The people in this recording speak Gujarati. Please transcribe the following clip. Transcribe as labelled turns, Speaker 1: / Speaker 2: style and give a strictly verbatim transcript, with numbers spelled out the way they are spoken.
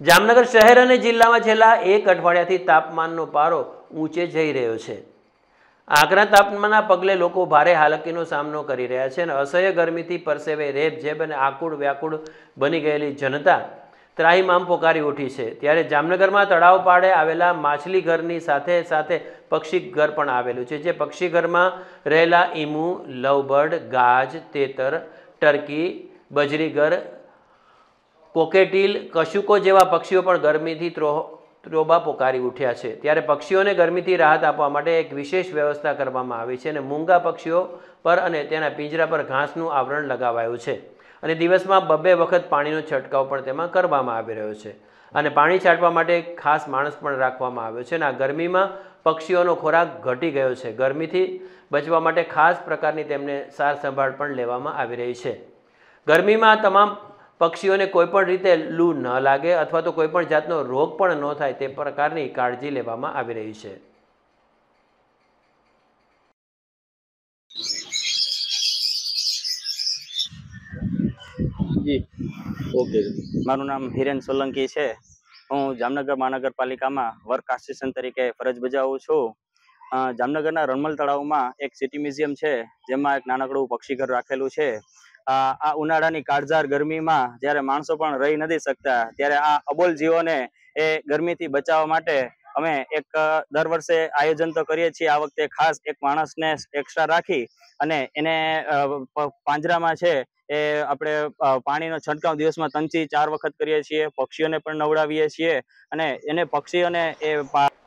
Speaker 1: જામનગર શહેર અને જિલ્લામાં છેલ્લા એક અઠવાડિયાથી તાપમાનનો પારો ઊંચે જઈ રહ્યો છે। આકરા તાપમાનના પગલે લોકો ભારે હાલાકીનો સામનો કરી રહ્યા છે અને અસહ્ય ગરમીથી પરસેવે રેબઝેબ અને આકુળ વ્યાકુળ બની ગયેલી જનતા ત્રાહિમામ પોકારી ઉઠી છે। ત્યારે જામનગરમાં તળાવ પાળે આવેલા માછલી ઘરની સાથે સાથે પક્ષી ઘર પણ આવેલું છે, જે પક્ષી ઘરમાં રહેલા ઈમુ, લવબર્ડ, ગાજ, તેતર, ટર્કી, બજરીગર, કોકેટીલ, કશુકો જેવા પક્ષીઓ પણ ગરમીથી ત્રોબા પોકારી ઉઠ્યા છે। ત્યારે પક્ષીઓને ગરમીથી રાહત આપવા માટે એક વિશેષ વ્યવસ્થા કરવામાં આવી છે અને મૂંગા પક્ષીઓ પર અને તેના પિંજરા પર ઘાસનું આવરણ લગાવાયું છે અને દિવસમાં બબ્બે વખત પાણીનો છંટકાવ પણ તેમાં કરવામાં આવી રહ્યો છે અને પાણી છાંટવા માટે ખાસ માણસ પણ રાખવામાં આવ્યો છે અને આ ગરમીમાં પક્ષીઓનો ખોરાક ઘટી ગયો છે। ગરમીથી બચવા માટે ખાસ પ્રકારની તેમને સાર સંભાળ પણ લેવામાં આવી રહી છે। ગરમીમાં તમામ પક્ષીઓને કોઈપણ રીતે લૂ ન લાગે અથવા તો કોઈપણ જાતનો રોગ પણ ન થાય તે પ્રકારની કાળજી લેવામાં આવી રહી છે।
Speaker 2: જી ઓકે, મારું નામ હિરેન સોલંકી છે। હું જામનગર મહાનગરપાલિકામાં વર્ક આસિસ્ટન્ટ તરીકે ફરજ બજાવું છું। જામનગરના રણમલ તળાવમાં એક સિટી મ્યુઝિયમ છે, જેમાં એક નાનકડું પક્ષીઘર રાખેલું છે। આ ઉનાળાની કાળઝાળ ગરમીમાં જ્યારે માણસો પણ રહી નથી શકતા, ત્યારે આ અબોલ જીવોને એ ગરમીથી બચાવવા માટે અમે એક દર વર્ષે આયોજન તો કરીએ છીએ। આ વખતે ખાસ એક માણસને એક્સ્ટ્રા રાખી અને એને પાંજરામાં છે એ આપણે પાણીનો છંટકાવ દિવસમાં ત્રણ થી ચાર વખત કરીએ છીએ। પક્ષીઓને પણ નવડાવીએ છીએ અને એને પક્ષીઓને એ